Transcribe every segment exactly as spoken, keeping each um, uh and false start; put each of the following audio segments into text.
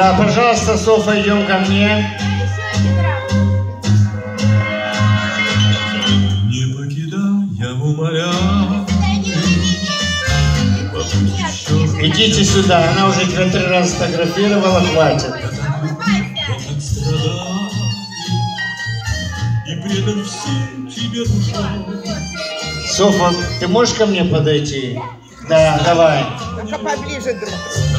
Да, пожалуйста, Софа, идем ко мне. Не покидай, умоляю. Идите сюда, она уже тебя три раза сфотографировала, хватит. И предан всем тебе душой. Софа, ты можешь ко мне подойти? Да, давай. Только поближе, друг.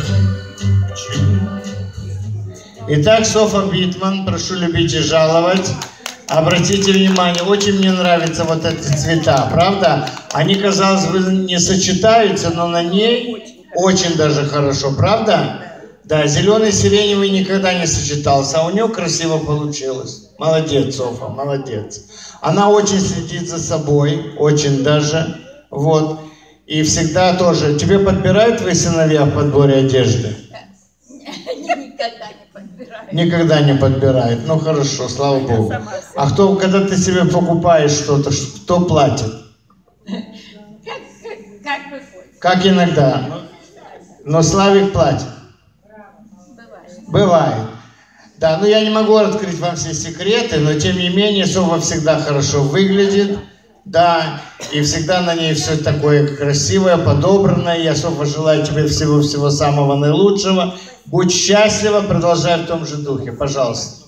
Итак, Софа Битман, прошу любить и жаловать. Обратите внимание, очень мне нравятся вот эти цвета, правда? Они, казалось бы, не сочетаются, но на ней очень даже хорошо, правда? Да, зеленый сиреневый никогда не сочетался, а у нее красиво получилось. Молодец, Софа, молодец. Она очень следит за собой, очень даже, вот. И всегда тоже. Тебе подбирают твои сыновья в подборе одежды? Никогда не подбирают. Никогда не подбирают. Ну хорошо, слава Богу. А кто, когда ты себе покупаешь что-то, кто платит? Как, как, как выходит? Как иногда. Но Славик платит. Бывает. Бывает. Да, ну я не могу открыть вам все секреты, но тем не менее Софа всегда хорошо выглядит. Да, и всегда на ней все такое красивое, подобранное. Я, Софа, желаю тебе всего-всего самого наилучшего. Будь счастлива, продолжай в том же духе, пожалуйста.